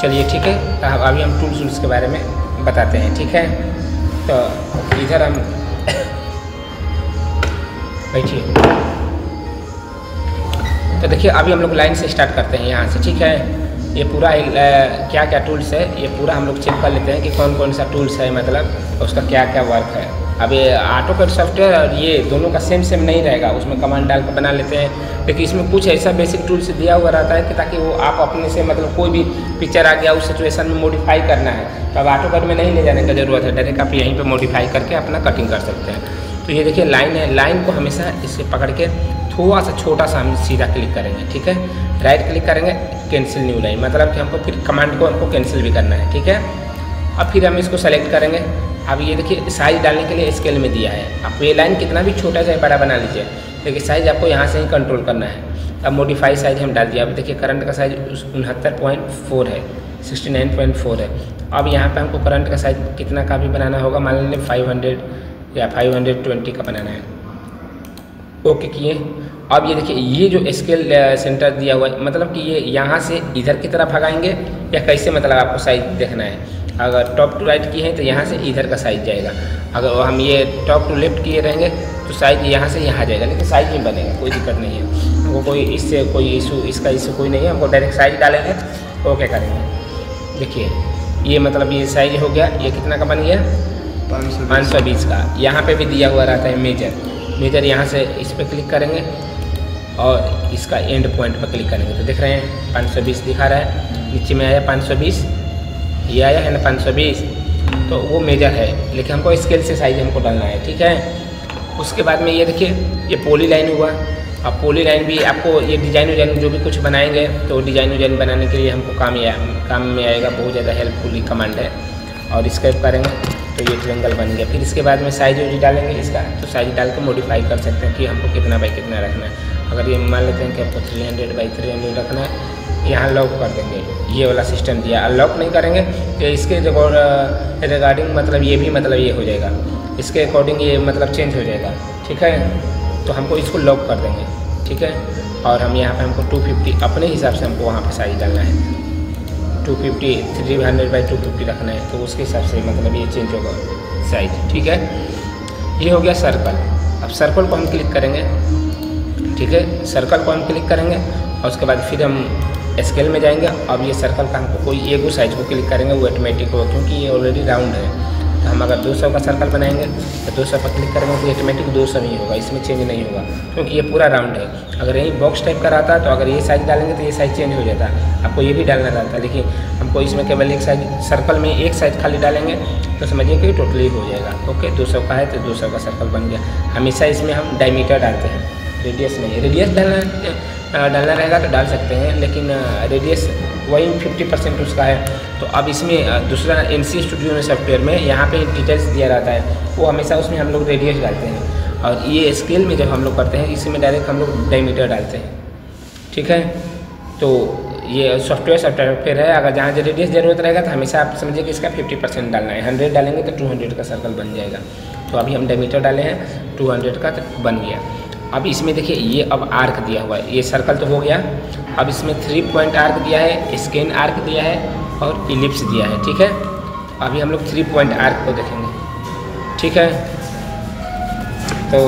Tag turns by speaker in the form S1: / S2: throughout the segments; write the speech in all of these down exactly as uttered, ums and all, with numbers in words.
S1: चलिए ठीक है, अब अभी हम टूल्स वूल्स के बारे में बताते हैं। ठीक है, तो इधर हम बैठिए। तो देखिए अभी हम लोग लाइन से स्टार्ट करते हैं यहाँ से। ठीक है, ये पूरा आ, क्या क्या टूल्स है ये पूरा हम लोग चेक कर लेते हैं कि कौन कौन सा टूल्स है, मतलब उसका क्या क्या वर्क है। अब ये ऑटोकैड सॉफ्टवेयर और ये दोनों का सेम सेम नहीं रहेगा, उसमें कमांड डाल कर बना लेते हैं, लेकिन इसमें कुछ ऐसा बेसिक टूल्स दिया हुआ रहता है कि ताकि वो आप अपने से मतलब कोई भी पिक्चर आ गया उस सिचुएशन में मॉडिफाई करना है तो अब ऑटोकैड में नहीं ले जाने का ज़रूरत है, डायरेक्ट आप यहीं पर मॉडिफाई करके अपना कटिंग कर सकते हैं। तो ये देखिए लाइन है, लाइन को हमेशा इससे पकड़ के थोड़ा सा छोटा सा हम सीधा क्लिक करेंगे। ठीक है, राइट क्लिक करेंगे, कैंसिल न्यू लाइन, मतलब कि हमको फिर कमांड को हमको कैंसिल भी करना है। ठीक है, अब फिर हम इसको सेलेक्ट करेंगे। अब ये देखिए साइज डालने के लिए स्केल में दिया है, आप ये लाइन कितना भी छोटा चाहे बड़ा बना लीजिए, लेकिन साइज आपको यहाँ से ही कंट्रोल करना है। अब मॉडिफाई साइज हम डाल दिया। अब देखिए करंट का साइज उनहत्तर पॉइंट फोर है, सिक्सटी नाइन पॉइंट फोर है। अब यहाँ पे हमको करंट का साइज कितना का भी बनाना होगा, मान लीजिए फाइव हंड्रेड या फाइव हंड्रेड ट्वेंटी का बनाना है। ओके किए। अब ये देखिए ये जो स्केल सेंटर दिया हुआ है, मतलब कि ये यहाँ से इधर की तरफ भगाएंगे या कैसे, मतलब आपको साइज देखना है। अगर टॉप टू राइट किए हैं तो यहाँ से इधर का साइज जाएगा, अगर हम ये टॉप टू लेफ्ट किए रहेंगे तो साइज यहाँ से यहाँ जाएगा, लेकिन साइज नहीं बनेगा, कोई दिक्कत नहीं है हमको, कोई इससे कोई इशू इसका इशू कोई नहीं है। हमको डायरेक्ट साइज डालेंगे, ओके करेंगे। देखिए ये मतलब ये साइज हो गया, ये कितना का बन गया, पाँच सौ बीस का। यहाँ पे भी दिया हुआ रहता है मेजर, मेजर यहाँ से इस पर क्लिक करेंगे और इसका एंड पॉइंट पर क्लिक करेंगे तो देख रहे हैं पाँच सौ बीस दिखा रहा है, नीचे में आया पाँच सौ बीस, ये आया है ना पाँच सौ बीस, तो वो मेजर है, लेकिन हमको स्केल से साइज हमको डालना है। ठीक है, उसके बाद में ये देखिए ये पोली लाइन हुआ। अब पोली लाइन भी आपको ये डिजाइन विजाइन जो भी कुछ बनाएंगे तो डिजाइन विजाइन बनाने के लिए हमको काम या काम में आएगा, बहुत ज़्यादा हेल्पफुल कमांड है। और स्केप करेंगे तो ये ट्रायंगल बन गया। फिर इसके बाद में साइज वोज डालेंगे इसका, तो साइज डाल के मॉडिफाई कर सकते हैं कि हमको कितना बाई कितना रखना है। अगर ये मान लेते हैं कि आपको three hundred by three hundred रखना है, यहाँ लॉक कर देंगे, ये वाला सिस्टम दिया। लॉक नहीं करेंगे तो इसके जो रिगार्डिंग मतलब ये भी मतलब ये हो जाएगा, इसके अकॉर्डिंग ये मतलब चेंज हो जाएगा। ठीक है, तो हमको इसको लॉक कर देंगे। ठीक है, और हम यहाँ पे हमको टू फिफ्टी अपने हिसाब से हमको वहाँ पे साइज डालना है, two fifty three hundred by two fifty रखना है, तो उसके हिसाब से मतलब ये चेंज होगा साइज। ठीक है, ये हो गया सर्कल। अब सर्कल को हम क्लिक करेंगे। ठीक है, सर्कल को हम क्लिक करेंगे और उसके बाद फिर हम स्केल में जाएंगे। अब ये सर्कल का हमको कोई एक साइज को क्लिक करेंगे, वो ऑटोमेटिक हो, क्योंकि ये ऑलरेडी राउंड है। तो हम अगर दो सौ का सर्कल बनाएंगे तो दो सौ पर क्लिक करेंगे तो ऑटोमेटिक दो सौ ही होगा, इसमें चेंज नहीं होगा, क्योंकि ये पूरा राउंड है। अगर यही बॉक्स टाइप का रहता तो अगर ये साइज डालेंगे तो ये साइज चेंज हो जाता, आपको ये भी डालना रहता, लेकिन हमको इसमें केवल एक साइज सर्कल में एक साइज खाली डालेंगे तो समझिए कि टोटली हो जाएगा। ओके, दो सौ का है तो दो सौ का सर्कल बन गया। हमेशा इसमें हम डायमीटर डालते हैं, रेडियस नहीं। रेडियस डालना डालना रहेगा तो डाल सकते हैं, लेकिन रेडियस वही फिफ्टी परसेंट उसका है। तो अब इसमें दूसरा एन सी स्टूडियो में सॉफ्टवेयर में यहाँ पे डिटेल्स दिया रहता है, वो हमेशा उसमें हम लोग रेडियस डालते हैं, और ये स्केल में जब हम लोग करते हैं इसमें डायरेक्ट हम लोग डायमीटर डालते हैं। ठीक है, तो ये सॉफ्टवेयर सॉफ्टवेयर है, अगर जहाँ जो रेडियस ज़रूरत रहेगा तो हमेशा आप समझिए कि इसका फिफ्टी परसेंट डालना है। हंड्रेड डालेंगे तो टू हंड्रेड का सर्कल बन जाएगा। तो अभी हम डायमीटर डाले हैं टू हंड्रेड का, तो बन गया। अब इसमें देखिए ये अब आर्क दिया हुआ है, ये सर्कल तो हो गया। अब इसमें थ्री पॉइंट आर्क दिया है, स्केन आर्क दिया है और इलिप्स दिया है। ठीक है, अभी हम लोग थ्री पॉइंट आर्क को देखेंगे। ठीक है, तो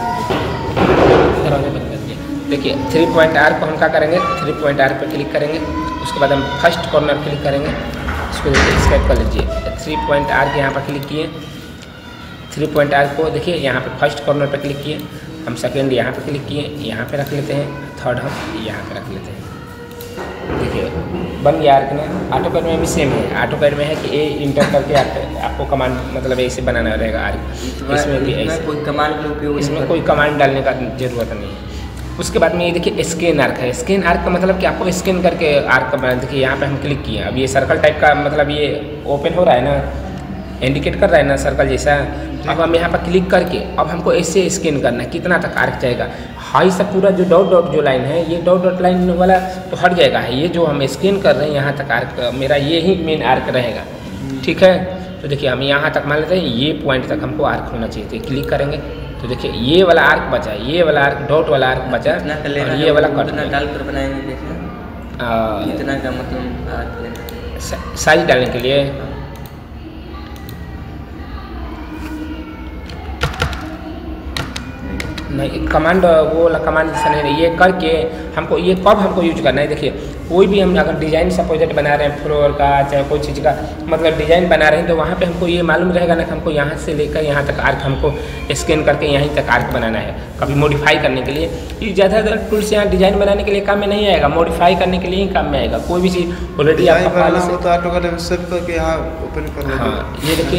S1: देखिए थ्री पॉइंट आर्क को हम क्या करेंगे, थ्री पॉइंट आर्क पर क्लिक करेंगे, उसके बाद हम फर्स्ट कॉर्नर क्लिक करेंगे, इसको देखिए स्केप कर लीजिए। थ्री पॉइंट आर्क यहाँ पर क्लिक किए, थ्री पॉइंट आर्क को देखिए यहाँ पे फर्स्ट कॉर्नर पर क्लिक किए, हम सेकेंड यहाँ पे क्लिक किए, यहाँ पे रख लेते हैं, थर्ड हम यहाँ पे रख लेते हैं। देखिए बन गया आर्क ना। ऑटोकैड में भी सेम है, ऑटोकैड में है कि ए इंटर करके आप, आपको कमांड मतलब ऐसे बनाना रहेगा आर्क, इसमें भी ऐसे
S2: कोई कमांड का उपयोग,
S1: इसमें कोई कमांड डालने का ज़रूरत नहीं है। उसके बाद में ये देखिए स्कैन आर्क है। स्कैन आर्क का मतलब कि आपको स्कैन करके आर्क का बना, देखिए यहाँ पे हम क्लिक किए, अब ये सर्कल टाइप का मतलब ये ओपन हो रहा है ना, इंडिकेट कर रहा है ना सर्कल जैसा। अब हम यहाँ पर क्लिक करके अब हमको ऐसे स्कैन करना है, कितना तक आर्क जाएगा। हाई से पूरा जो डॉट डॉट जो लाइन है, ये डॉट डॉट लाइन वाला तो हट जाएगा, है ये जो हम स्कैन कर रहे हैं यहाँ तक आर्क मेरा ये ही मेन आर्क रहेगा। ठीक है, तो देखिए हम यहाँ तक मान लेते हैं, ये पॉइंट तक हमको आर्क होना चाहिए। तो क्लिक करेंगे तो देखिए ये वाला आर्क बचा, ये वाला आर्क डॉट वाला आर्क बचा, और ये वाला कट
S2: डाल कर बनाएंगे। देखिए इतना का मतलब
S1: साइज डालने के लिए नहीं, कमांड वो वाला कमांड जैसा नहीं, ये करके हमको ये कब हमको यूज करना है। देखिए कोई भी हम अगर डिज़ाइन सा प्रोजेक्ट बना रहे हैं फ्लोर का चाहे कोई चीज़ का मतलब डिज़ाइन बना रहे हैं तो वहाँ पे हमको ये मालूम रहेगा ना कि हमको यहाँ से लेकर यहाँ तक आर्क हमको स्कैन करके यहीं तक आर्क बनाना है। कभी मॉडिफाई करने के लिए ये ज़्यादातर टूल्स यहाँ डिज़ाइन बनाने के लिए काम में नहीं आएगा, मॉडिफाई करने के लिए ही काम में आएगा। कोई भी चीज़ ऑलरेडी आपका पहले से हाँ, ये देखिए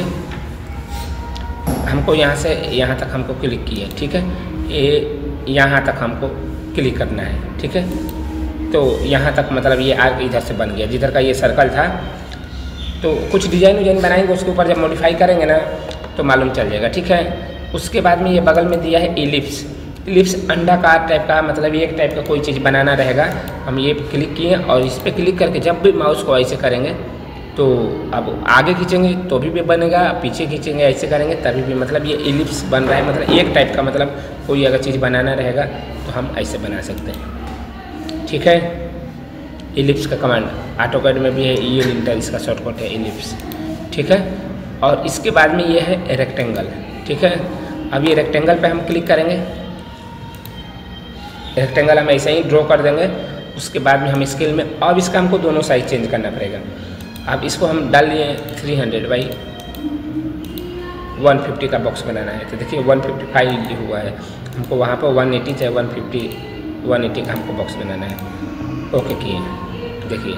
S1: हमको यहाँ से यहाँ तक हमको क्लिक किया, ठीक है, ये यहाँ तक हमको क्लिक करना है, ठीक है। तो यहाँ तक मतलब ये आर्क इधर से बन गया, जिधर का ये सर्कल था। तो कुछ डिज़ाइन विजाइन बनाएंगे उसके ऊपर जब मॉडिफाई करेंगे ना तो मालूम चल जाएगा, ठीक है। उसके बाद में ये बगल में दिया है इलिप्स। इलिप्स अंडाकार टाइप का मतलब एक टाइप का कोई चीज़ बनाना रहेगा। हम ये क्लिक किए और इस पर क्लिक करके जब भी माउस को ऐसे करेंगे तो अब आगे खींचेंगे तो भी, भी बनेगा, पीछे खींचेंगे ऐसे करेंगे तभी भी मतलब ये इलिप्स बन रहा है। मतलब एक टाइप का मतलब कोई अगर चीज़ बनाना रहेगा तो हम ऐसे बना सकते हैं, ठीक है। इलिप्स का कमांड ऑटोकैड में भी है, ये लिंटर इसका शॉर्टकट है इलिप्स, ठीक है। और इसके बाद में ये है रेक्टेंगल, ठीक है। अब ये रेक्टेंगल पे हम क्लिक करेंगे, रेक्टेंगल हम ऐसे ही ड्रॉ कर देंगे। उसके बाद में हम स्केल में अब इसका हमको दोनों साइज चेंज करना पड़ेगा। अब इसको हम डाल लिए three hundred by one fifty का बॉक्स बनाना है तो देखिए वन फिफ्टी फाइव हुआ है, हमको वहाँ पर वन एटी चाहे वन फिफ्टी वन एटी का हमको बॉक्स बनाना है। ओके किए, देखिए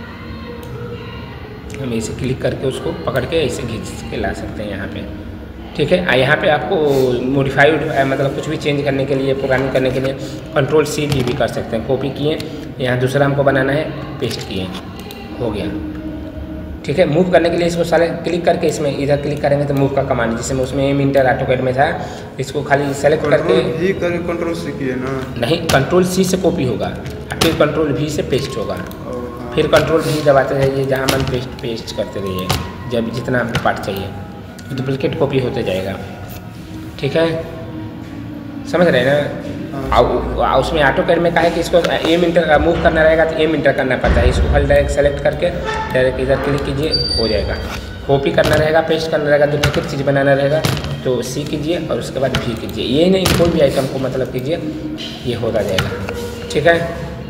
S1: हम ऐसे क्लिक करके उसको पकड़ के ऐसे खींच के ला सकते हैं यहाँ पे, ठीक है। यहाँ पे आपको मॉडिफाइड मतलब कुछ भी चेंज करने के लिए प्रोग्रामिंग करने के लिए कंट्रोल सी भी, भी कर सकते हैं। कॉपी किए, यहाँ दूसरा हमको बनाना है, पेस्ट किए, हो गया, ठीक है। मूव करने के लिए इसको सारे क्लिक करके इसमें इधर क्लिक करेंगे तो मूव का कमांड जिसमें उसमें एम इंटर ऑटोकैड में था, इसको खाली सेलेक्ट करके
S2: भी कर, कंट्रोल सी किए ना,
S1: नहीं कंट्रोल सी से कॉपी होगा, फिर कंट्रोल वी से पेस्ट होगा, फिर कंट्रोल वी दबाते रहिए जहाँ मन पेस्ट पेस्ट करते रहिए जब जितना आपको पार्ट चाहिए, डुप्लीकेट कॉपी होते जाएगा, ठीक है, समझ रहे हैं ना। और उसमें ऑटोकैड में कहा है कि इसको एम इंटर मूव करना रहेगा तो एम इंटर करना पड़ता है। इसको खाली डायरेक्ट सेलेक्ट करके डायरेक्ट इधर क्लिक कीजिए, हो जाएगा। कॉपी करना रहेगा, पेस्ट करना रहेगा, डुप्लीकेट चीज़ बनाना रहेगा तो सी कीजिए और उसके बाद भी कीजिए। ये नहीं कोई भी आइटम को मतलब कीजिए, ये होता जाएगा, ठीक है।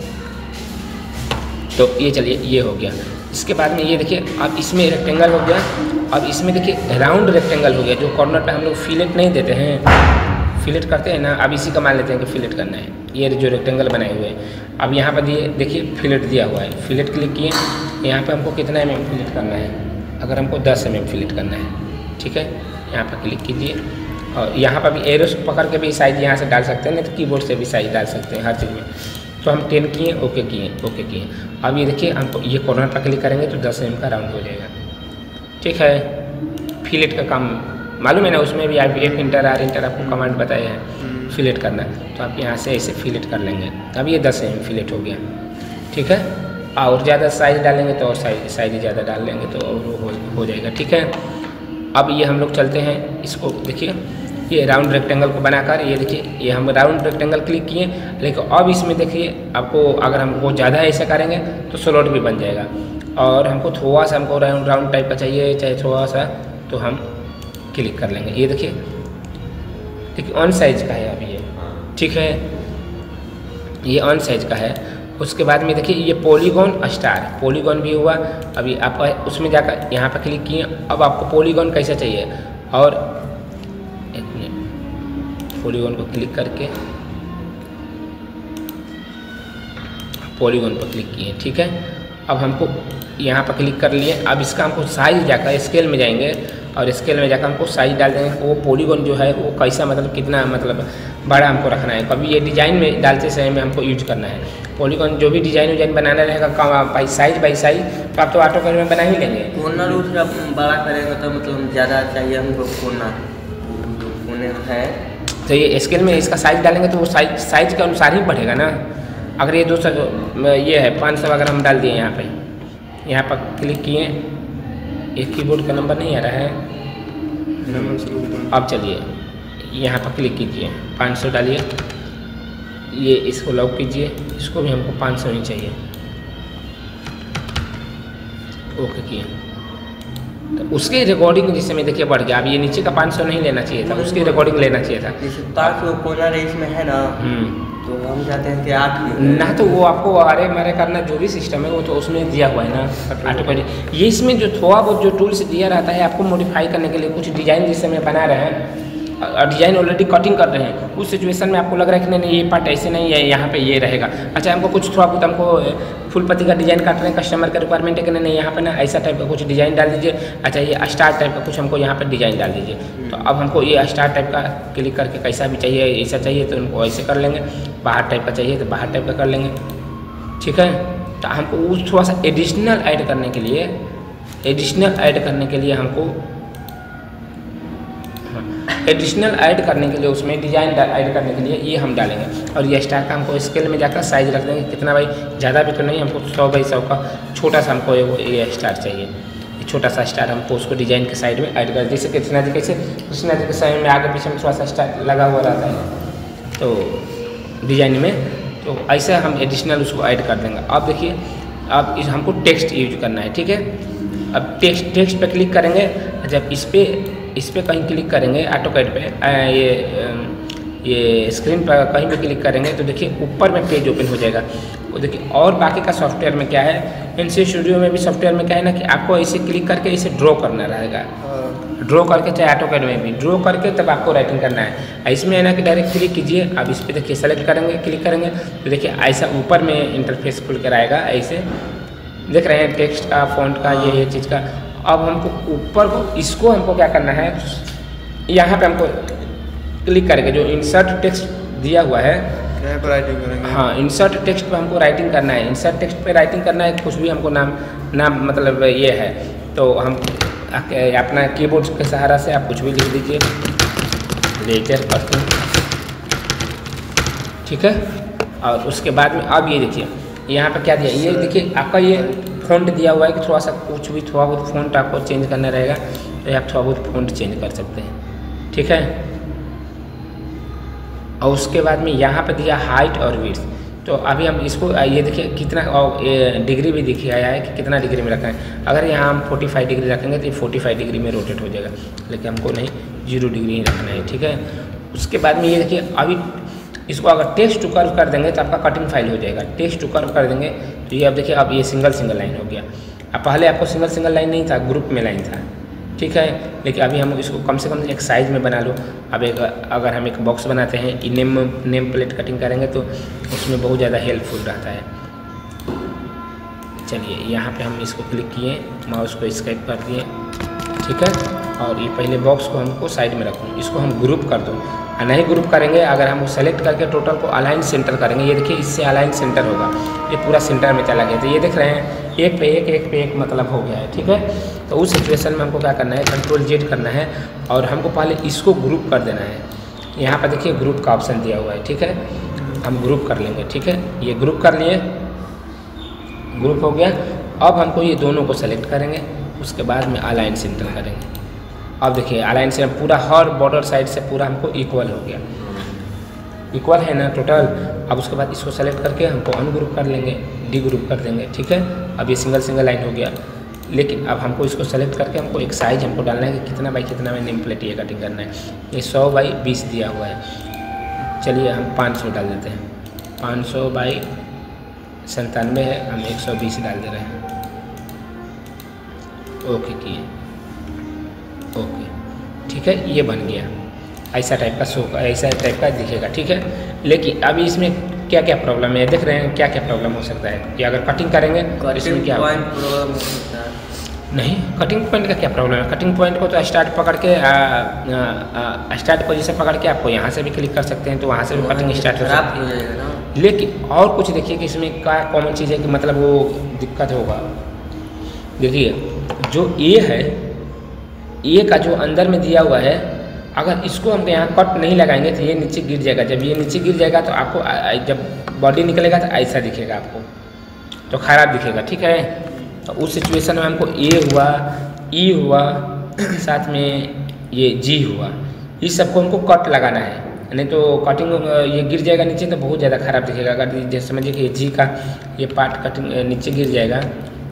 S1: तो ये चलिए ये हो गया। इसके बाद में ये देखिए अब इसमें रेक्टेंगल हो गया, अब इसमें देखिए राउंड रेक्टेंगल हो गया। जो कॉर्नर पे हम लोग फिलेट नहीं देते हैं, फिलेट करते हैं ना, अब इसी का मान लेते हैं कि फिलेट करना है। ये जो रेक्टेंगल बनाए हुए हैं अब यहाँ पर दिए देखिए फिलेट दिया हुआ है, फिलेट क्लिक किए, यहाँ पे हमको कितना एम एम फिलेट करना है, अगर हमको दस एम एम फिलेट करना है, ठीक है। यहाँ पर क्लिक कीजिए और यहाँ पर भी एरो पकड़ के भी साइज यहाँ से डाल सकते हैं, नहीं तो कीबोर्ड से भी साइज डाल सकते हैं हर चीज़ में। तो हम टेन किए, ओके किए, ओके किए। अब ये देखिए हमको ये कॉर्नर पर क्लिक करेंगे तो दस एम का राउंड हो जाएगा, ठीक है। फिलेट का काम मालूम है ना, उसमें भी आप एफ इंटर आर इंटर आपको कमांड बताए हैं फिलेट करना, तो आप यहाँ से ऐसे फिलेट कर लेंगे। अब ये दस एम फिलेट हो गया, ठीक है। और ज़्यादा साइज डालेंगे तो और साइज साइज ज़्यादा डाल लेंगे तो और हो, हो जाएगा, ठीक है। अब ये हम लोग चलते हैं, इसको देखिए ये राउंड रेक्टेंगल को बनाकर, ये देखिए ये हम राउंड रेक्टेंगल क्लिक किए, लेकिन अब इसमें देखिए आपको अगर हमको ज़्यादा ऐसा करेंगे तो स्लॉट भी बन जाएगा। और हमको थोड़ा सा हमको राउंड राउंड टाइप का चाहिए, चाहे थोड़ा सा, तो हम क्लिक कर लेंगे। ये देखिए देखिए ऑन साइज का है अभी ये, ठीक है, ये ऑन साइज का है। उसके बाद में देखिए ये पॉलीगॉन स्टार, पॉलीगॉन भी हुआ। अभी आप उसमें जाकर यहाँ पर क्लिक किए, अब आपको पॉलीगॉन कैसा चाहिए, और एक मिनट पॉलीगॉन को क्लिक करके पॉलीगॉन पर क्लिक किए, ठीक है। अब हमको यहाँ पर क्लिक कर लिए, अब इसका हमको साइज जाकर स्केल में जाएंगे और स्केल में जाकर हमको साइज डाल देंगे। वो पॉलीगॉन जो है वो कैसा मतलब कितना मतलब बड़ा हमको रखना है, कभी ये डिज़ाइन में डालते समय में हमको यूज करना है। पॉलीगॉन जो भी डिज़ाइन विजाइन बनाना रहेगा बाई साइज बाई साइज तो आप तो ऑटोकैड में बना ही लेंगे।
S3: कॉर्नर उसका बड़ा करेंगे तो मतलब ज़्यादा चाहिए हमको कॉर्नर, कॉर्नर है
S1: तो ये स्केल में इसका साइज डालेंगे तो वो साइज साइज के अनुसार ही बढ़ेगा ना। अगर ये दो सौ ये है पाँच सौ अगर हम डाल दिए यहाँ पे, यहाँ पर क्लिक किए, एक कीबोर्ड का नंबर नहीं आ रहा है, अब चलिए यहाँ पर क्लिक कीजिए, पाँच सौ डालिए, ये इसको लॉक कीजिए, इसको भी हमको पाँच सौ ही चाहिए, ओके किए। तो उसके रिकॉर्डिंग जिस समय देखिए बढ़ गया, अब ये नीचे का पाँच सौ नहीं लेना चाहिए था, उसकी रिकॉर्डिंग लेना चाहिए था।
S3: जैसे पाँच सौ कोना रेस में है ना, तो हम चाहते हैं कि आठ
S1: ना, तो वो आपको अरे मरे करना जो भी सिस्टम है वो तो उसमें दिया हुआ है ना ऑटोमेटिक। ये इसमें जो थोड़ा बहुत जो टूल्स दिया रहता है आपको मॉडिफाई करने के लिए, कुछ डिज़ाइन जिस समय बना रहे हैं और डिज़ाइन ऑलरेडी कटिंग कर रहे हैं, उस सिचुएशन में आपको लग रहा है कि नहीं नहीं ये पार्ट ऐसे नहीं है, यहाँ पे ये रहेगा। अच्छा हमको कुछ थोड़ा बहुत हमको फुल पत्ती का डिज़ाइन काट रहे हैं, कस्टमर का रिक्वायरमेंट है कि नहीं नहीं यहाँ पे ना ऐसा टाइप का कुछ डिज़ाइन डाल दीजिए। अच्छा ये स्टार टाइप का कुछ हमको यहाँ पे डिज़ाइन डाल दीजिए। तो अब हमको ये स्टार टाइप का क्लिक करके कैसा भी चाहिए, ऐसा चाहिए तो उनको ऐसे कर लेंगे, बाहर टाइप का चाहिए तो बाहर टाइप का कर लेंगे, ठीक है। तो हमको उस थोड़ा सा एडिशनल ऐड करने के लिए एडिशनल ऐड करने के लिए हमको एडिशनल ऐड करने के लिए उसमें डिज़ाइन ऐड करने के लिए ये हम डालेंगे। और ये स्टार का हमको स्केल में जाकर साइज रख देंगे, कितना भाई ज़्यादा भी तो नहीं, हमको सौ बाई सौ का छोटा सा हमको वो ये स्टार चाहिए। ये छोटा सा स्टार हमको उसको डिज़ाइन के साइड में ऐड कर, जैसे कृष्णा जी कैसे कृष्णा जी के साइड में आगे पीछे में थोड़ा सा स्टार लगा हुआ रहता है तो डिज़ाइन में, तो ऐसे हम एडिशनल उसको ऐड कर देंगे। अब देखिए अब इस हमको टेक्स्ट यूज करना है, ठीक है। अब टेक्स्ट टेक्स्ट पे क्लिक करेंगे, जब इस पर इस पर कहीं क्लिक करेंगे ऑटोकैड पे, ये ये स्क्रीन पर कहीं भी क्लिक करेंगे तो देखिए ऊपर में पेज ओपन हो जाएगा। वो देखिए और बाकी का सॉफ्टवेयर में क्या है, इनसे स्टूडियो में भी सॉफ्टवेयर में क्या है ना कि आपको ऐसे क्लिक करके इसे ड्रॉ करना रहेगा, ड्रॉ करके, चाहे ऑटोकैड में भी ड्रॉ करके तब आपको राइटिंग करना है। इसमें है ना कि डायरेक्ट क्लिक कीजिए, अब इस पर देखिए सेलेक्ट करेंगे, क्लिक करेंगे तो देखिए ऐसा ऊपर में इंटरफेस खुल कर आएगा, ऐसे देख रहे हैं टेक्स्ट का, फॉन्ट का, ये ये चीज़ का। अब हमको ऊपर को इसको हमको क्या करना है, यहाँ पे हमको क्लिक करके जो इंसर्ट टेक्स्ट दिया हुआ है,
S2: यहाँ पर राइटिंग करेंगे।
S1: हाँ इंसर्ट टेक्स्ट पे हमको राइटिंग करना है। इंसर्ट टेक्स्ट पे राइटिंग करना है, कुछ भी हमको नाम नाम मतलब ये है तो हम अपना कीबोर्ड के सहारा से आप कुछ भी लिख दीजिए, लेटर करते हैं, ठीक है। और उसके बाद में अब ये देखिए यहाँ पे क्या दिया, ये देखिए आपका ये फ़ॉन्ट दिया हुआ है कि थोड़ा सा कुछ भी थोड़ा बहुत फ़ॉन्ट आपको चेंज करना रहेगा तो आप थोड़ा बहुत फ़ॉन्ट चेंज कर सकते हैं, ठीक है। और उसके बाद में यहाँ पे दिया हाइट और विड्थ, तो अभी हम इसको ये देखिए कितना और ये डिग्री भी दिखी आया है कि कितना डिग्री में रखा है। अगर यहाँ हम पैंतालीस डिग्री रखेंगे तो ये पैंतालीस डिग्री में रोटेट हो जाएगा, लेकिन हमको नहीं जीरो डिग्री ही रखना है, ठीक है। उसके बाद में ये देखिए अभी इसको अगर टेक्स्ट टू कर्व कर देंगे तो आपका कटिंग फाइल हो जाएगा। टेक्स्ट टू कर्व कर देंगे तो ये अब देखिए अब ये सिंगल सिंगल लाइन हो गया। अब पहले आपको सिंगल सिंगल लाइन नहीं था, ग्रुप में लाइन था, ठीक है। लेकिन अभी हम इसको कम से कम एक साइज़ में बना लो। अब एक अगर हम एक बॉक्स बनाते हैं, नेम नेम प्लेट कटिंग करेंगे तो उसमें बहुत ज़्यादा हेल्पफुल रहता है। चलिए यहाँ पे हम इसको क्लिक किए, माउस को स्केप कर दिए, ठीक है। और ये पहले बॉक्स को हमको साइड में रखूँ, इसको हम ग्रुप कर दो। नहीं ग्रुप करेंगे, अगर हम सेलेक्ट करके टोटल को अलाइन सेंटर करेंगे, ये देखिए इससे अलाइन सेंटर होगा, ये पूरा सेंटर में चला गया। तो ये देख रहे हैं एक पे एक एक पे एक मतलब हो गया है, ठीक है। तो उस सिचुएशन में हमको क्या करना है, कंट्रोल जेड करना है और हमको पहले इसको ग्रुप कर देना है। यहाँ पर देखिए ग्रुप का ऑप्शन दिया हुआ है, ठीक है। हम ग्रुप कर लेंगे, ठीक है। ये ग्रुप कर लिए, ग्रुप हो गया। अब हमको ये दोनों को सेलेक्ट करेंगे, उसके बाद में अलाइन सेंटर करेंगे। अब देखिए अलाइन से पूरा हर बॉर्डर साइड से पूरा हमको इक्वल हो गया, इक्वल है ना टोटल। अब उसके बाद इसको सेलेक्ट करके हमको अनग्रुप कर लेंगे, डी ग्रुप कर देंगे, ठीक है। अब ये सिंगल सिंगल लाइन हो गया। लेकिन अब हमको इसको सेलेक्ट करके हमको एक साइज हमको डालना है कि कितना बाई कितना में नेम प्लेट ये कटिंग करना है। ये सौ बाई बीस दिया हुआ है, चलिए हम पाँच सौ डाल देते हैं। पाँच सौ बाई संतानवे है, हम एक सौ बीस डाल दे रहे हैं, ओके किए, ओके, ठीक है। ये बन गया, ऐसा टाइप का शो ऐसा टाइप का दिखेगा, ठीक है। लेकिन अभी इसमें क्या क्या प्रॉब्लम है, देख रहे हैं क्या क्या प्रॉब्लम हो सकता है कि अगर कटिंग करेंगे तो इसमें क्या
S3: पॉइंट प्रॉब्लम हो सकता है।
S1: नहीं, कटिंग पॉइंट का क्या प्रॉब्लम है। कटिंग पॉइंट को तो स्टार्ट पकड़ के स्टार्ट पोजीशन पकड़ के आपको यहाँ से भी क्लिक कर सकते हैं, तो वहाँ से भी कटिंग स्टार्ट हो सकती है। लेकिन और कुछ देखिए कि इसमें क्या कॉमन चीज़ है कि मतलब वो दिक्कत होगा। देखिए जो ए है, ए का जो अंदर में दिया हुआ है, अगर इसको हम यहाँ कट नहीं लगाएंगे तो ये नीचे गिर जाएगा। जब ये नीचे गिर जाएगा तो आपको जब बॉडी निकलेगा तो ऐसा दिखेगा, आपको तो खराब दिखेगा, ठीक है। तो उस सिचुएशन में हमको ए हुआ, ई हुआ, साथ में ये जी हुआ, इस सबको हमको कट लगाना है, नहीं तो कटिंग ये गिर जाएगा नीचे तो बहुत ज़्यादा खराब दिखेगा। अगर जैसे समझिए कि जी का ये पार्ट कटिंग नीचे गिर जाएगा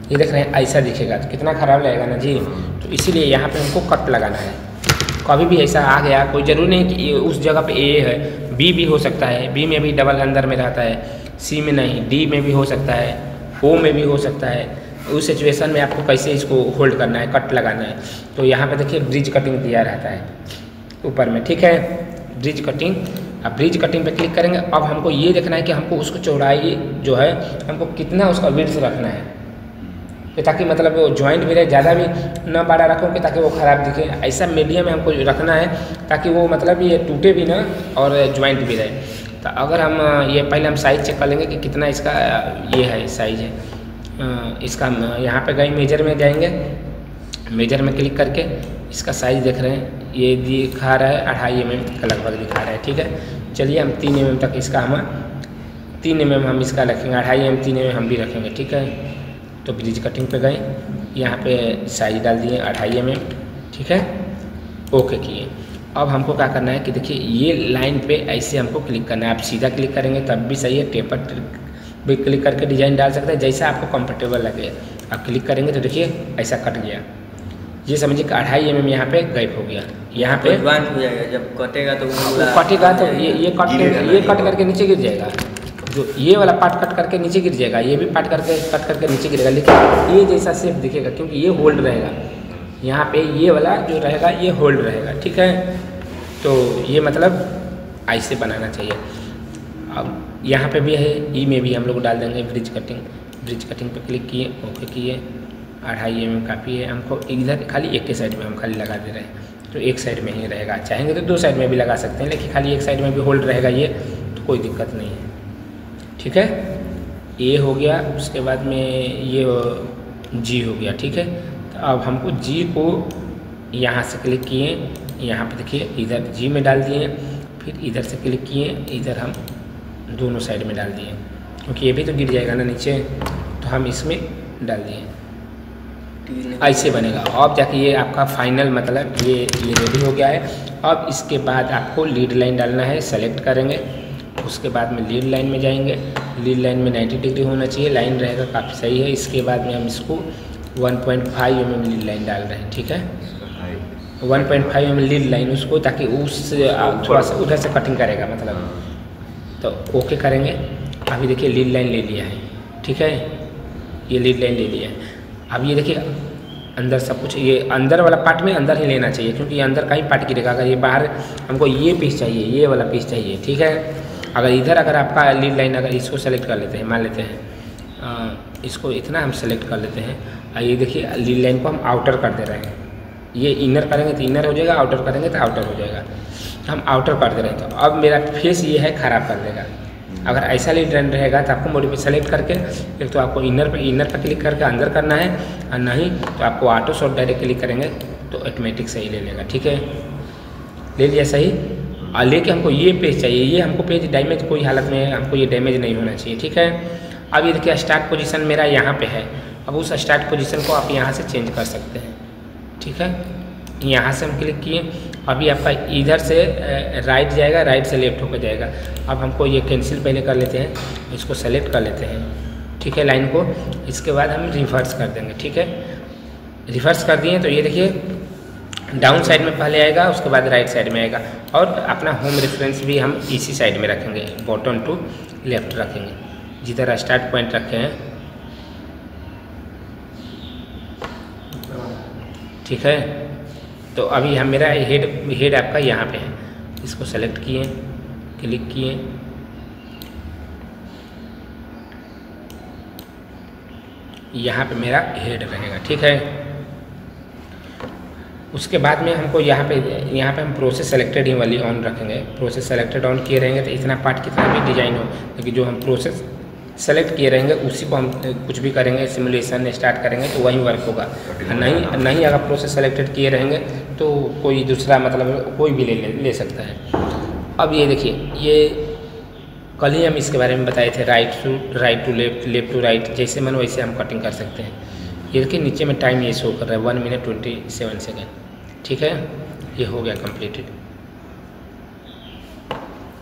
S1: ये देख रहे हैं ऐसा दिखेगा तो कितना ख़राब लगेगा ना जी। तो इसीलिए यहाँ पे हमको कट लगाना है। कभी भी ऐसा आ गया, कोई ज़रूरी नहीं कि उस जगह पे ए है, बी भी हो सकता है, बी में भी डबल अंदर में रहता है, सी में नहीं, डी में भी हो सकता है, ओ में भी हो सकता है। उस सिचुएशन में आपको कैसे इसको होल्ड करना है, कट लगाना है। तो यहाँ पे देखिए ब्रिज कटिंग दिया रहता है ऊपर में, ठीक है, ब्रिज कटिंग। अब ब्रिज कटिंग पे क्लिक करेंगे। अब हमको ये देखना है कि हमको उसको चौड़ाई जो है हमको कितना उसका विड्थ रखना है, कि ताकि मतलब वो जॉइंट भी रहे, ज़्यादा भी ना बड़ा रखो कि ताकि वो ख़राब दिखे। ऐसा मीडियम में हमको रखना है ताकि वो मतलब ये टूटे भी ना और जॉइंट भी रहे। तो अगर हम ये पहले हम साइज़ चेक कर लेंगे कि कितना इसका ये है साइज़ है। इसका हम यहाँ पे गए, मेजर में जाएंगे, मेजर में क्लिक करके इसका साइज़ देख रहे हैं, ये दिखा रहा है अढ़ाई एम एम का लगभग दिखा रहा है, ठीक है। चलिए हम तीन एम एम तक इसका हम तीन एम एम हम इसका रखेंगे, अढ़ाई एम तीन एम हम भी रखेंगे, ठीक है। तो ब्रिज कटिंग पे गए, यहाँ पे साइज डाल दिए अढ़ाई एम एम, ठीक है, ओके किए। अब हमको क्या करना है कि देखिए ये लाइन पे ऐसे हमको क्लिक करना है। आप सीधा क्लिक करेंगे तब भी सही है, टेपर भी क्लिक करके डिज़ाइन डाल सकते हैं, जैसा आपको कंफर्टेबल लगे। आप क्लिक करेंगे तो देखिए ऐसा कट गया, ये समझिए कि अढ़ाई एम एम यहाँ पे गैप हो गया। यहाँ पे
S3: एडवांस हो जाएगा, जब कटेगा तो
S1: वो कटेगा तो ये ये कट ये कट करके नीचे गिर जाएगा, जो ये वाला पार्ट कट करके नीचे गिर जाएगा, ये भी पार्ट करके कट करके नीचे गिरेगा, लेकिन ये जैसा शेप दिखेगा क्योंकि ये होल्ड रहेगा। यहाँ पे ये वाला जो रहेगा ये होल्ड रहेगा, ठीक है। तो ये मतलब ऐसे बनाना चाहिए। अब यहाँ पे भी है, ई में भी हम लोग डाल देंगे ब्रिज कटिंग। ब्रिज कटिंग पे क्लिक किए, ओके किए, अढ़ाई एम एम काफ़ी है हमको। इधर खाली एक के साइड में हम खाली लगा दे रहे हैं, तो एक साइड में ही रहेगा। चाहेंगे तो दो साइड में भी लगा सकते हैं, लेकिन खाली एक साइड में भी होल्ड रहेगा ये, तो कोई दिक्कत नहीं है, ठीक है। ए हो गया, उसके बाद में ये जी हो गया, ठीक है। तो अब हमको जी को यहाँ से क्लिक किए, यहाँ पे देखिए इधर जी में डाल दिए, फिर इधर से क्लिक किए, इधर हम दोनों साइड में डाल दिए, क्योंकि ये भी तो गिर जाएगा ना नीचे, तो हम इसमें डाल दिए, ऐसे बनेगा। अब जाके ये आपका फाइनल मतलब ये ये रेडी हो गया है। अब इसके बाद आपको लीड लाइन डालना है, सेलेक्ट करेंगे, उसके बाद में लीड लाइन में जाएंगे। लीड लाइन में नब्बे डिग्री होना चाहिए, लाइन रहेगा काफ़ी सही है। इसके बाद में हम इसको one point five M M lead line डाल रहे हैं, ठीक है, one point five M M lead line उसको, ताकि उस थोड़ा सा उधर से कटिंग करेगा मतलब। तो ओके करेंगे। अभी देखिए लीड लाइन ले लिया है, ठीक है, ये लीड लाइन ले लिया है। अब ये देखिए अंदर सब कुछ, ये अंदर वाला पार्ट में अंदर ही लेना चाहिए, क्योंकि ये अंदर का ही पार्ट गिरेगा। अगर ये बाहर हमको ये पीस चाहिए, ये वाला पीस चाहिए, ठीक है। अगर इधर अगर आपका लीड लाइन अगर इसको सेलेक्ट कर लेते हैं, मान लेते हैं आ, इसको इतना हम सेलेक्ट कर लेते हैं, और ये देखिए लीड लाइन को हम आउटर कर दे रहे हैं। ये इनर करेंगे तो इनर हो जाएगा, आउटर करेंगे तो आउटर हो जाएगा। हम आउटर कर दे रहे हैं। तो अब मेरा फेस ये है ख़राब कर देगा। अगर ऐसा लीड लाइन रहेगा तो आपको मॉडिफाई सेलेक्ट करके एक तो आपको इनर पे इनर पर क्लिक करके अंदर करना है, और नहीं तो आपको ऑटो शॉट डायरेक्ट क्लिक करेंगे तो ऑटोमेटिक सही ले लेगा, ठीक है। ले लिया सही। और लेके हमको ये पेज चाहिए, ये हमको पेज डैमेज कोई हालत में हमको ये डैमेज नहीं होना चाहिए, ठीक है। अब ये देखिए स्टार्ट पोजीशन मेरा यहाँ पे है। अब उस स्टार्ट पोजीशन को आप यहाँ से चेंज कर सकते हैं, ठीक है। यहाँ से हम क्लिक किए, अभी आपका इधर से राइट जाएगा, राइट से लेफ्ट होकर जाएगा। अब हमको ये कैंसिल पहले कर लेते हैं, इसको सेलेक्ट कर लेते हैं, ठीक है, लाइन को। इसके बाद हम रिवर्स कर देंगे, ठीक है। रिवर्स कर दिए तो ये देखिए डाउन साइड में पहले आएगा, उसके बाद राइट साइड में आएगा। और अपना होम रेफरेंस भी हम इसी साइड में रखेंगे, बॉटम टू लेफ्ट रखेंगे, जिधर स्टार्ट पॉइंट रखे हैं, ठीक है। तो अभी हम मेरा हेड हेड आपका यहाँ पे है, इसको सेलेक्ट किए, क्लिक किए, यहाँ पे मेरा हेड रहेगा, ठीक है। उसके बाद में हमको यहाँ पे यहाँ पे हम प्रोसेस सेलेक्टेड ही वाली ऑन रखेंगे। प्रोसेस सेलेक्टेड ऑन किए रहेंगे तो इतना पार्ट कितना भी डिजाइन हो, लेकिन जो हम प्रोसेस सेलेक्ट किए रहेंगे उसी को हम कुछ भी करेंगे, सिमुलेशन स्टार्ट करेंगे तो वही वर्क होगा। नहीं नहीं अगर प्रोसेस सेलेक्टेड किए रहेंगे तो कोई दूसरा मतलब कोई भी ले ले, ले सकता है। अब ये देखिए, ये कल ही हम इसके बारे में बताए थे, right to right to left, left to right, जैसे मन वैसे हम कटिंग कर सकते हैं। ये देखिए नीचे में टाइम ये शो कर रहा है one minute twenty seven second, ठीक है। ये हो गया कंप्लीटेड।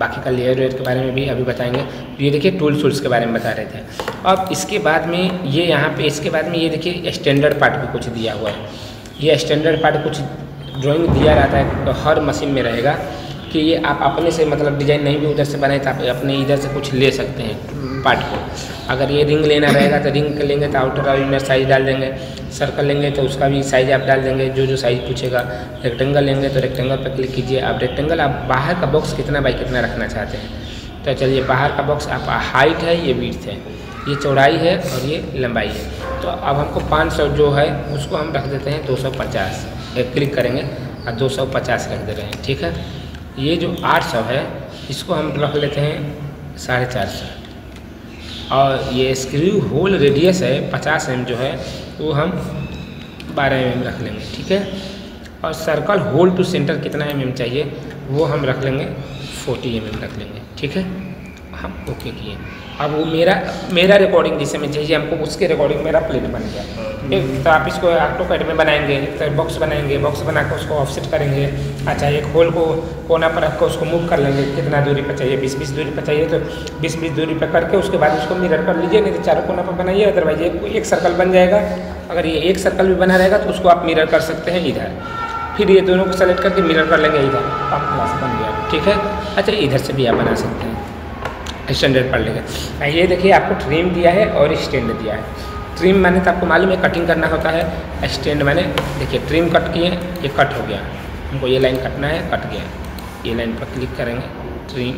S1: बाकी का लेयर वेयर के बारे में भी अभी बताएंगे। तो ये देखिए टूल्स वूल्स के बारे में बता रहे थे। अब इसके बाद में ये यहाँ पे इसके बाद में ये देखिए स्टैंडर्ड पार्ट भी कुछ दिया हुआ है। ये स्टैंडर्ड पार्ट कुछ ड्राइंग दिया रहता है तो हर मशीन में रहेगा कि ये आप अपने से मतलब डिज़ाइन नहीं भी उधर से बनाए तो आप अपने इधर से कुछ ले सकते हैं पार्ट को। अगर ये रिंग लेना रहेगा तो रिंग के लेंगे तो आउटर और इनर साइज डाल देंगे, सर्कल लेंगे तो उसका भी साइज आप डाल देंगे जो जो साइज पूछेगा। रेक्टेंगल लेंगे तो रेक्टेंगल पर क्लिक कीजिए। आप रेक्टेंगल आप बाहर का बॉक्स कितना बाई कितना रखना चाहते हैं तो चलिए बाहर का बॉक्स आप हाइट है, ये विड्थ है, ये चौड़ाई है और ये लंबाई है। तो अब हमको पाँच सौ जो है उसको हम रख देते हैं दो सौ पचास, क्लिक करेंगे और दो सौ पचास रख दे रहे हैं, ठीक है। ये जो आठ सौ है इसको हम रख लेते हैं साढ़े चार सौ और ये स्क्रू होल रेडियस है पचास एम जो है वो हम बारह एम रख लेंगे, ठीक है। और सर्कल होल टू सेंटर कितना एम एम चाहिए वो हम रख लेंगे फोर्टी एम एम रख लेंगे, ठीक है। हम ओके किए। अब वो मेरा मेरा रिकॉर्डिंग जिसे में चाहिए हमको उसके रिकॉर्डिंग मेरा प्लेट बन गया। एक तो आप इसको ऑटोकैड में बनाएंगे, तो बॉक्स बनाएंगे, बॉक्स बना कर उसको ऑफसेट करेंगे। अच्छा एक होल को कोना पर रख कर उसको मूव कर लेंगे, कितना दूरी पर चाहिए, बीस बीस दूरी पर चाहिए तो बीस बीस दूरी पर करके उसके बाद उसको मिरर कर लीजिए, नहीं तो चारों कोना पर बनाइए। अदरवाइज एक, एक सर्कल बन जाएगा। अगर ये एक सर्कल भी बना रहेगा तो उसको आप मिरर कर सकते हैं इधर, फिर ये दोनों को सेलेक्ट करके मिरर कर लेंगे इधर, आप क्लास बन गया, ठीक है। अच्छा इधर से भी आप बना सकते हैं, स्टैंडर्ड पढ़ लेंगे। ये देखिए आपको ट्रिम दिया है और स्टैंड दिया है। ट्रिम मैंने तो आपको मालूम है कटिंग करना होता है, स्टैंड मैंने देखिए ट्रिम कट किए, ये कट हो गया, हमको ये लाइन कटना है, कट गया। ये लाइन पर क्लिक करेंगे, ट्रिम,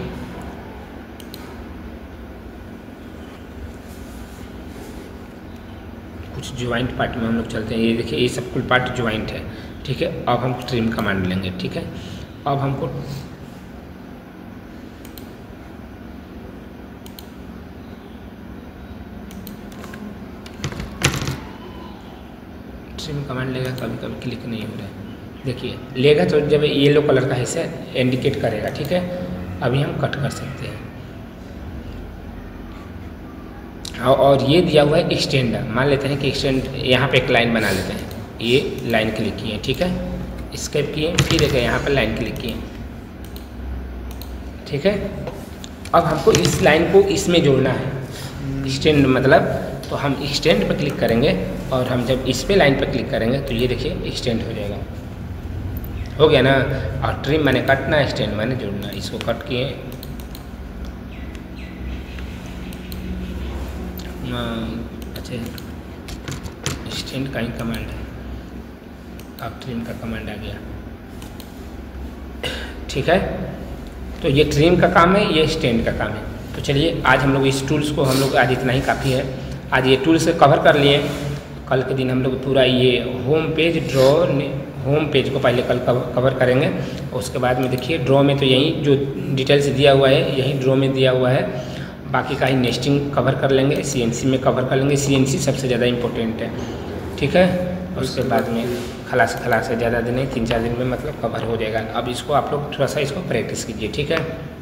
S1: कुछ ज्वाइंट पार्ट में हम लोग चलते हैं। ये देखिए ये सब कुल पार्ट ज्वाइंट है, ठीक है। अब हम ट्रिम कमांड लेंगे, ठीक है। अब हमको ट्रिम कमांड लेगा, कभी कभी क्लिक नहीं हो रहा है, देखिए लेगा तो जब येलो कलर का हिस्सा इंडिकेट करेगा, ठीक है। अभी हम कट कर सकते हैं। और ये दिया हुआ है स्टैंड, मान लेते हैं कि स्टैंड यहाँ पे एक लाइन बना लेते हैं। ये लाइन क्लिक किए, ठीक है, स्केप किए, फिर एक यहाँ पर लाइन क्लिक किए, ठीक है। अब हमको इस लाइन को इसमें जोड़ना है, स्टैंड मतलब, तो हम स्टैंड पर क्लिक करेंगे और हम जब इस पे लाइन पर क्लिक करेंगे तो ये देखिए स्टैंड हो जाएगा, हो गया ना। और ट्रिम मैंने कटना, स्टैंड मैंने जोड़ना, इसको कट किए। अच्छा स्टैंड का ही कमांड है, अब ट्रिम का कमांड आ गया, ठीक है। तो ये ट्रिम का काम है, ये स्टैंड का काम है। तो चलिए आज हम लोग इस टूल्स को हम लोग आज इतना ही काफ़ी है। आज ये टूल्स कवर कर लिए। कल के दिन हम लोग पूरा ये home page draw home page को पहले कल कवर करेंगे। उसके बाद में देखिए ड्रॉ में तो यही जो डिटेल्स दिया हुआ है यही ड्रॉ में दिया हुआ है, बाकी का ही नेस्टिंग कवर कर लेंगे, सीएनसी में कवर कर लेंगे। सीएनसी सबसे ज़्यादा इम्पोर्टेंट है, ठीक है। उसके बाद में खलास खलास से ज़्यादा दिन नहीं, तीन चार दिन में मतलब कवर हो जाएगा। अब इसको आप लोग थोड़ा सा इसको प्रैक्टिस कीजिए, ठीक है।